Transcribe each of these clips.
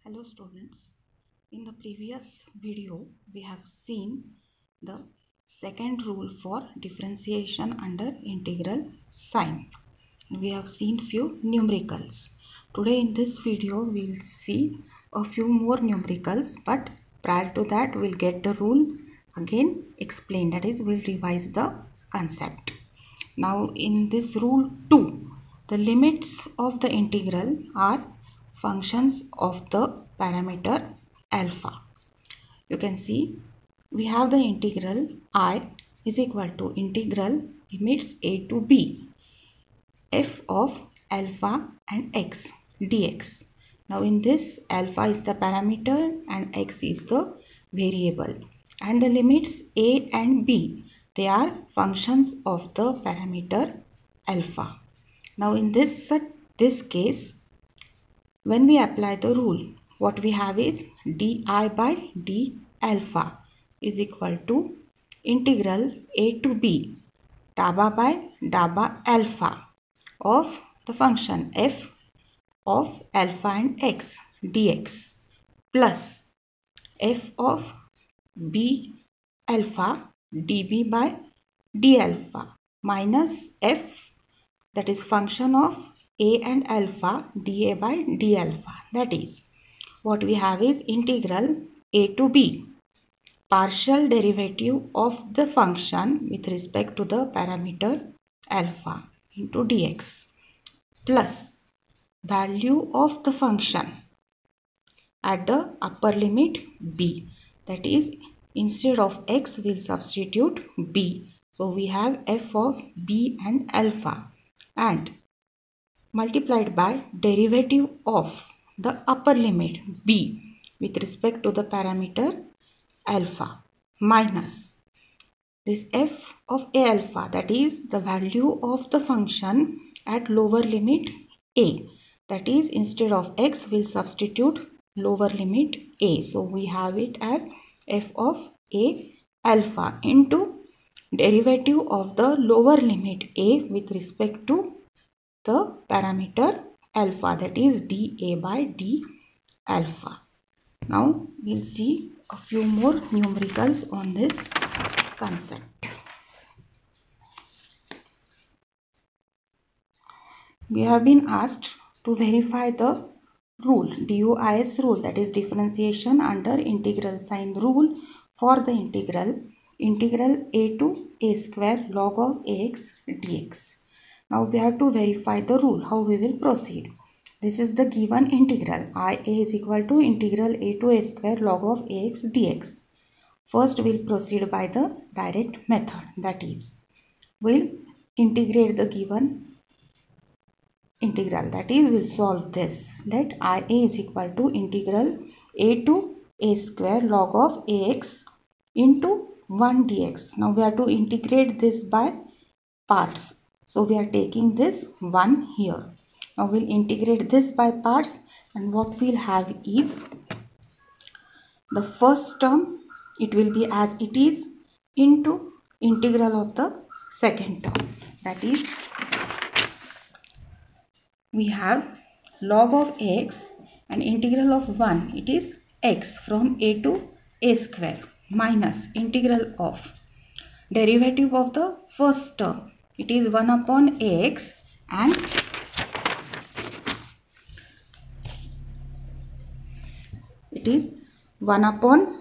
Hello students, in the previous video we have seen the second rule for differentiation under integral sign. We have seen few numericals. Today in this video we will see a few more numericals, but prior to that we will get the rule again explained, that is we will revise the concept. Now in this rule 2, the limits of the integral are functions of the parameter alpha. You can see we have the integral I is equal to integral limits a to b f of alpha and x dx. Now in this, alpha is the parameter and x is the variable, and the limits a and b, they are functions of the parameter alpha. Now in this case, when we apply the rule, what we have is di by d alpha is equal to integral a to b dabba by dabba alpha of the function f of alpha and x dx plus f of b alpha db by d alpha minus f, that is function of a and alpha dA by d alpha. That is, what we have is integral a to b partial derivative of the function with respect to the parameter alpha into dx plus value of the function at the upper limit b, that is instead of x we will substitute b. So we have f of b and alpha and multiplied by derivative of the upper limit b with respect to the parameter alpha minus this f of a alpha, that is the value of the function at lower limit a, that is instead of x we will substitute lower limit a. So we have it as f of a alpha into derivative of the lower limit a with respect to the parameter alpha, that is dA by d alpha. Now we will see a few more numericals on this concept. We have been asked to verify the rule, DOIS rule, that is differentiation under integral sign rule for the integral a to a square log of ax dx. Now we have to verify the rule. How we will proceed? This is the given integral. IA is equal to integral a to a square log of ax dx. First we will proceed by the direct method, that is we will integrate the given integral, that is we will solve this. Let IA is equal to integral a to a square log of ax into 1 dx. Now we have to integrate this by parts. So we are taking this 1 here. Now we will integrate this by parts, and what we will have is the first term, it will be as it is into integral of the second term, that is we have log of x and integral of 1, it is x from a to a square minus integral of derivative of the first term, it is 1 upon ax, and it is 1 upon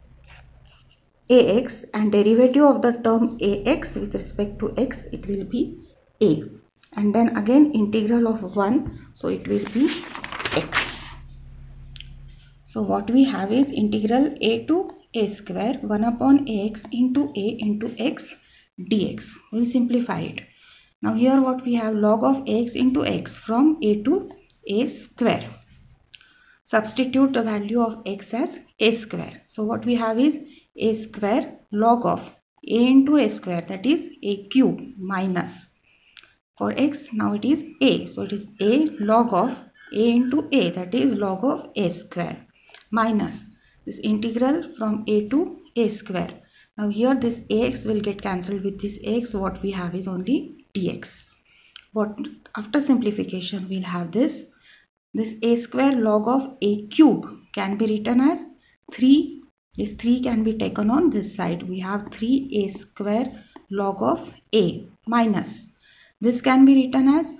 ax, and derivative of the term ax with respect to x, it will be a, and then again integral of 1, so it will be x. So what we have is integral a to a square 1 upon ax into a into x dx. We will simplify it. Now here what we have, log of ax into x from a to a square. Substitute the value of x as a square. So what we have is a square log of a into a square, that is a cube, minus for x now it is a, so it is a log of a into a, that is log of a square, minus this integral from a to a square. Now here this ax will get cancelled with this x, so what we have is only dx. What after simplification we will have this This a square log of a cube can be written as 3. This 3 can be taken on this side. We have 3a square log of a minus. This can be written as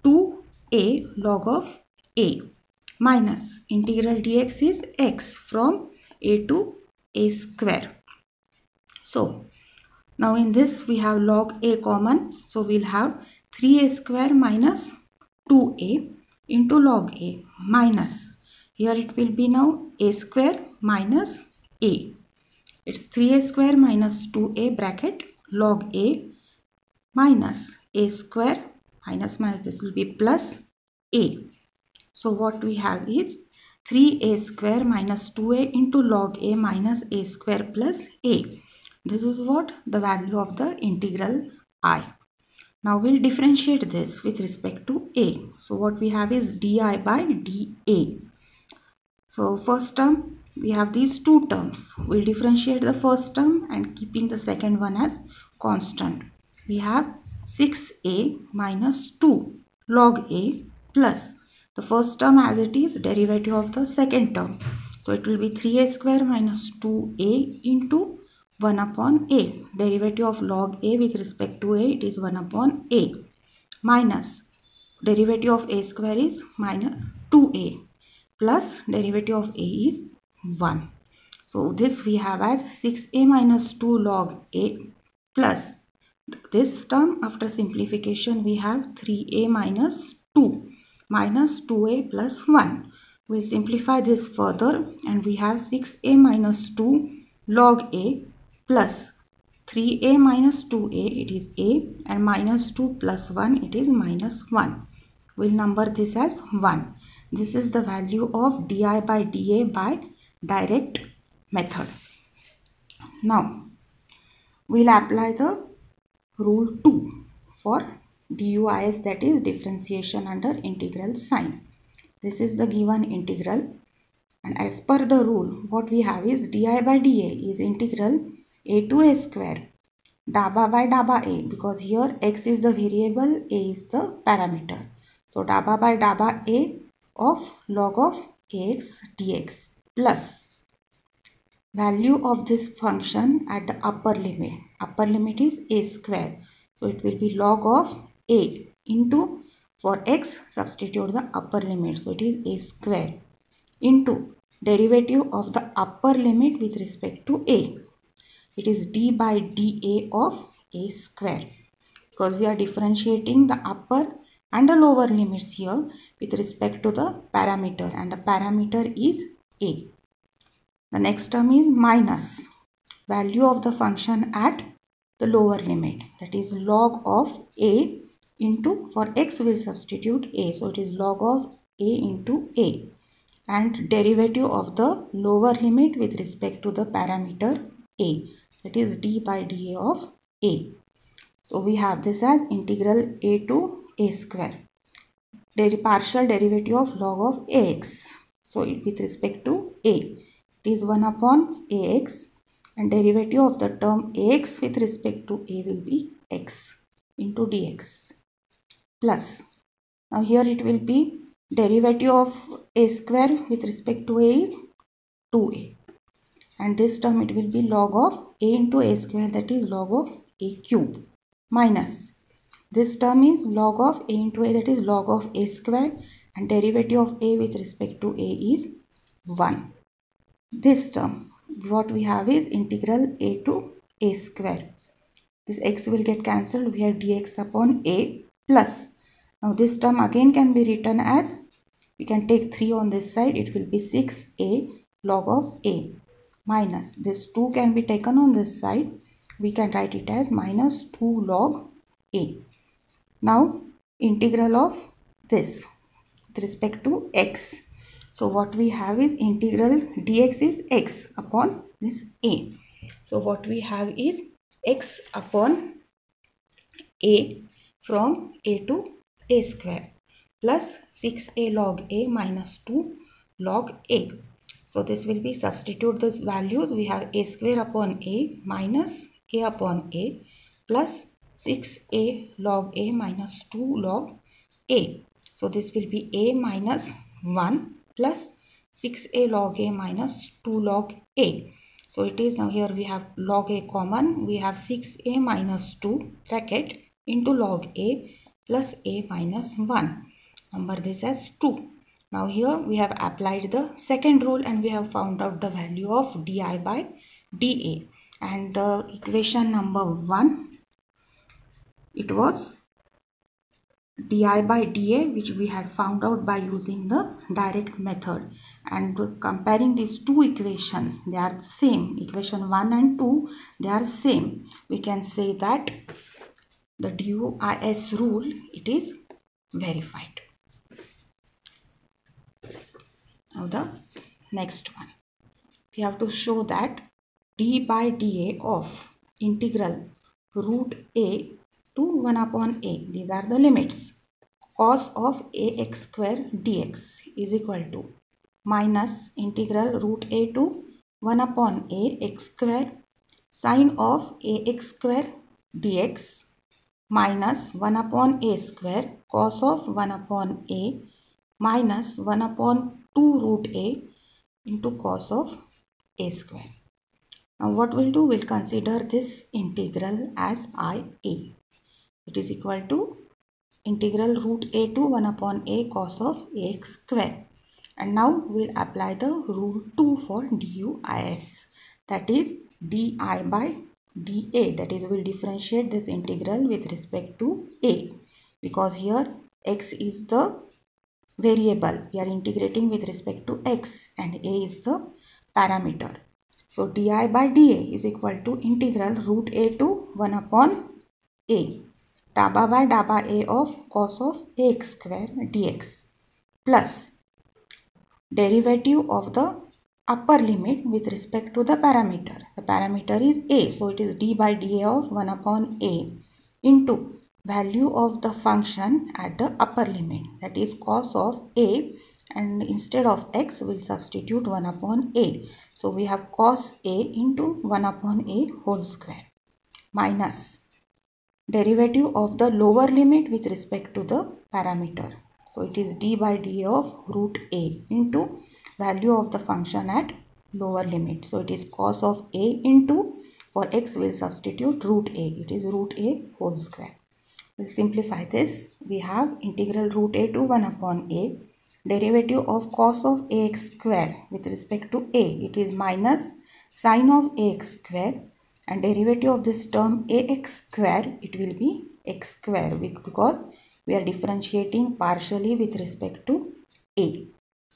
2a log of a minus integral dx is x from a to a square. So now in this we have log a common. So we'll have 3a square minus 2a into log a minus. Here it will be now a square minus a. It's 3a square minus 2a bracket log a minus a square minus this will be plus a. So what we have is 3a square minus 2a into log a minus a square plus a. This is what the value of the integral I. Now we'll differentiate this with respect to a. So what we have is di by dA. So first term we have these two terms. We'll differentiate the first term and keeping the second one as constant. We have 6a minus 2 log a plus the first term as it is derivative of the second term. So it will be 3a square minus 2a into 1 upon a. Derivative of log a with respect to a, it is 1 upon a minus derivative of a square is minus 2a plus derivative of a is 1. So this we have as 6a minus 2 log a plus this term after simplification we have 3a minus 2 minus 2a plus 1. We simplify this further and we have 6a minus 2 log a plus 3a minus 2a, it is a, and minus 2 plus 1, it is minus 1. We'll number this as 1. This is the value of di by dA by direct method. Now we'll apply the rule 2 for DUIS, that is differentiation under integral sign. This is the given integral, and as per the rule what we have is di by dA is integral a to a square dabba by dabba a, because here x is the variable, a is the parameter. So dabba by dabba a of log of ax dx plus value of this function at the upper limit. Upper limit is a square. So it will be log of a into, for x substitute the upper limit. So it is a square into derivative of the upper limit with respect to a. It is d by dA of a square, because we are differentiating the upper and the lower limits here with respect to the parameter, and the parameter is a. The next term is minus value of the function at the lower limit, that is log of a into, for x will substitute a, so it is log of a into a, and derivative of the lower limit with respect to the parameter a, that is d by dA of a. So we have this as integral a to a square, partial derivative of log of ax. So with respect to a, it is 1 upon ax, and derivative of the term ax with respect to a will be x into dx plus. Now here it will be derivative of a square with respect to a is 2a, and this term it will be log of a into a square, that is log of a cube, minus this term is log of a into a, that is log of a square, and derivative of a with respect to a is 1. This term what we have is integral a to a square. This x will get cancelled, we have dx upon a plus. Now this term again can be written as, we can take 3 on this side, it will be 6a log of a minus this 2 can be taken on this side, we can write it as minus 2 log a. Now integral of this with respect to x. So what we have is integral dx is x upon this a. So what we have is x upon a from a to a square plus 6a log a minus 2 log a. So this will be, substitute these values, we have a square upon a minus a upon a plus 6a log a minus 2 log a. So this will be a minus 1 plus 6a log a minus 2 log a. So it is, now here we have log a common, we have 6a minus 2 bracket into log a plus a minus 1. Number this as 2. Now here we have applied the second rule and we have found out the value of di by dA. And equation number 1, it was di by dA, which we had found out by using the direct method, and comparing these two equations, they are same. Equation 1 and 2, they are same. We can say that the DUIS rule, it is verified. Now the next one, we have to show that d by dA of integral root a to 1 upon a, these are the limits, cos of ax square dx is equal to minus integral root a to 1 upon a x square sine of ax square dx minus 1 upon a square cos of 1 upon a minus 1 upon 2 root a into cos of a square. Now what we'll do, we'll consider this integral as IA. It is equal to integral root a to 1 upon a cos of ax square. And now we'll apply the rule 2 for DUIS. That is di by dA. That is, we'll differentiate this integral with respect to a. Because here x is the variable. We are integrating with respect to x and a is the parameter. So di by dA is equal to integral root a to 1 upon a. Dabba by dabba a of cos of ax square dx plus derivative of the upper limit with respect to the parameter. The parameter is a, so it is d by dA of 1 upon a into value of the function at the upper limit, that is cos of a, and instead of x we'll substitute 1 upon a. So we have cos a into 1 upon a whole square minus derivative of the lower limit with respect to the parameter. So it is d by dA of root a into value of the function at lower limit. So it is cos of a into, for x will substitute root a. It is root a whole square. We'll simplify this. We have integral root a to 1 upon a. Derivative of cos of ax square with respect to a. It is minus sine of ax square. And derivative of this term ax square, it will be x square, because we are differentiating partially with respect to a,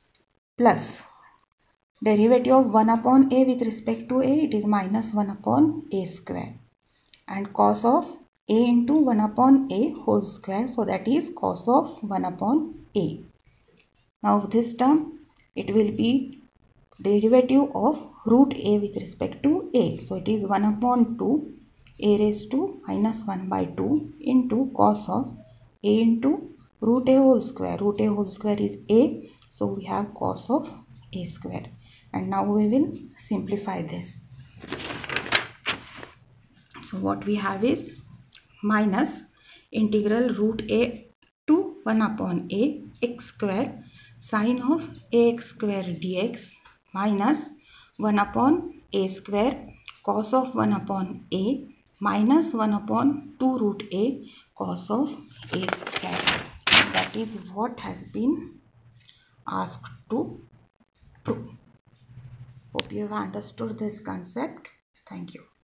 plus derivative of 1 upon a with respect to a, it is minus 1 upon a square, and cos of a into 1 upon a whole square, so that is cos of 1 upon a. Now this term, it will be derivative of root a with respect to a. So it is 1 upon 2 a raised to minus 1 by 2 into cos of a into root a whole square. Root a whole square is a. So we have cos of a square. And now we will simplify this. So what we have is minus integral root a to 1 upon a x square sine of ax square dx minus 1 upon a square cos of 1 upon a minus 1 upon 2 root a cos of a square. That is what has been asked to prove. Hope you have understood this concept. Thank you.